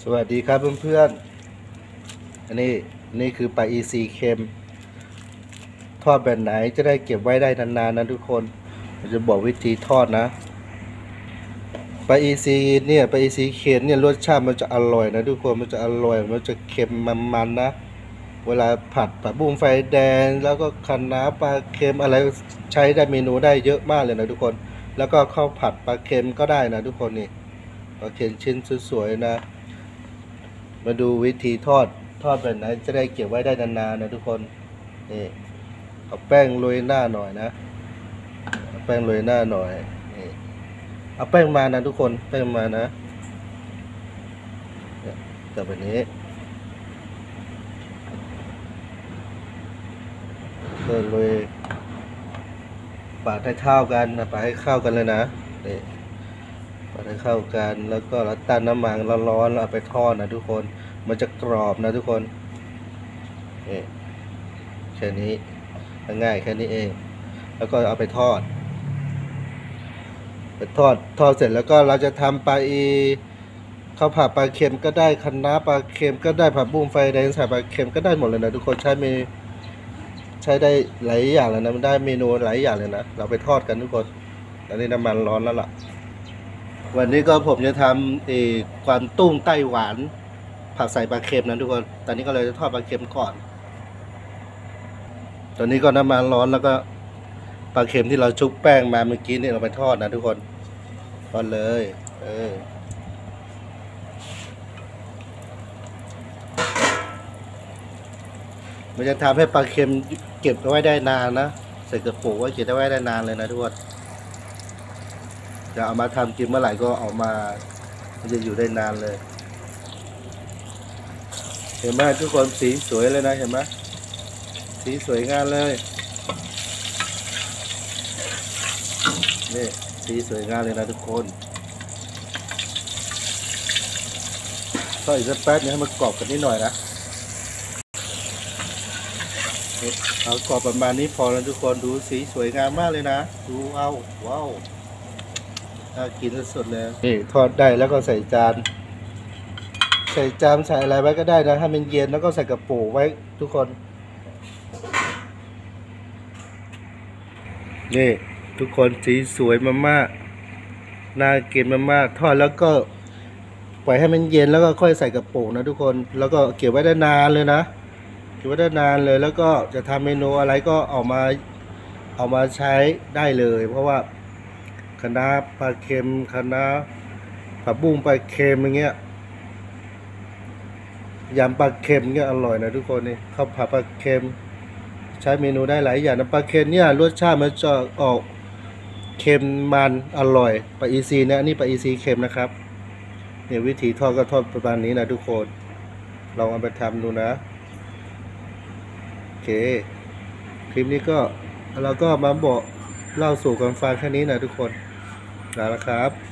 สวัสดีครับเพื่อนๆอันนี้คือปลาอีซีเค็มทอดแบบไหนจะได้เก็บไว้ได้นานๆนะทุกคนผมจะบอกวิธีทอดนะปลาอีซีเนี่ยปลาอีซีเค็มเนี่ยรสชาติมันจะอร่อยนะทุกคนมันจะอร่อยมันจะเค็มมันๆนะเวลาผัดผักบุ้งไฟแดงแล้วก็คะน้าปลาเค็มอะไรใช้ได้เมนูได้เยอะมากเลยนะทุกคนแล้วก็ข้าวผัดปลาเค็มก็ได้นะทุกคนนี่ปลาเค็มชิ้นสวยๆนะมาดูวิธีทอดแบบไหนจะได้เก็บไว้ได้นานๆนะทุกคนนี่เอาแป้งโรยหน้าหน่อยนะเอาแป้งโรยหน้าหน่อยนี่เอาแป้งมานะทุกคนแป้งมานะจับแบบนี้ก็โรยปาดให้เข้ากันนะปาดให้เข้ากันเลยนะนี่ปาดให้เข้ากันแล้วก็เราตั้งน้ำมันร้อนๆแล้วเอาไปทอดนะทุกคนมันจะกรอบนะทุกคนนี่แค่นี้ง่ายแค่นี้เองแล้วก็เอาไปทอดเสร็จแล้วก็เราจะทำปลาอีข้าวผัดปลาเค็มก็ได้คะน้าปลาเค็มก็ได้ผัดบุ้งไฟแดงใส่ปลาเค็มก็ได้หมดเลยนะทุกคนใช้ได้หลายอย่างเลยนะมันได้เมนูหลายอย่างเลยนะเราไปทอดกันทุกคนตอนนี้น้ำมันร้อนแล้วล่ะวันนี้ก็ผมจะทำกวางตุ้งไต้หวานผัดใส่ปลาเค็มนะทุกคนตอนนี้ก็เลยจะทอดปลาเค็มก่อนตอนนี้ก็น้ำมันร้อนแล้วก็ปลาเค็มที่เราชุบแป้งมาเมื่อกี้นี่เราไปทอดนะทุกคนทอดเลยมันจะทำให้ปลาเค็มเก็บไว้ได้นานนะใส่กระปุกไว้เก็บไว้ได้นานเลยนะทุกคนจะเอามาทำกินเมื่อไหร่ก็เอามามันจะอยู่ได้นานเลยเห็นไหมทุกคนสีสวยเลยนะเห็นไหมสีสวยงามเลยนี่สีสวยงามเลยนะทุกคนก็อีกสักแป๊บนึงให้มันกรอบกันนิดหน่อยนะเอากรอบประมาณนี้พอแล้วทุกคนดูสีสวยงามมากเลยนะดูว้าวน่ากินสุดๆเลยนี่ทอดได้แล้วก็ใส่จานใส่อะไรไว้ก็ได้นะให้มันเย็นแล้วก็ใส่กระปุกไว้ทุกคนนี่ทุกคนสีสวยมากๆน่ากินมากๆทอดแล้วก็ปล่อยให้มันเย็นแล้วก็ค่อยใส่กระปุกนะทุกคนแล้วก็เก็บไว้ได้นานเลยนะเก็บไว้ได้นานเลยแล้วก็จะทำเมนูอะไรก็เอามาใช้ได้เลยเพราะว่าคะน้าปลาเค็มคะน้าผักบุ้งปลาเค็มอย่างเงี้ยยำปลาเค็มเงี้ยอร่อยนะทุกคนนี่ข้าวผัดปลาเค็มใช้เมนูได้หลายอย่างนะปลาเค็มเนี่ยรสชาติมันจะออกเค็มมันอร่อยปลาอีซีเนี่ยนี่ปลาอีซีเค็มนะครับเนี่ยวิธีทอดก็ทอดประมาณนี้นะทุกคนลองเอาไปทำดูนะโอเคคลิปนี้ก็เราก็มาบอกเล่าสู่กันฟังแค่นี้นะทุกคนแล้วครับ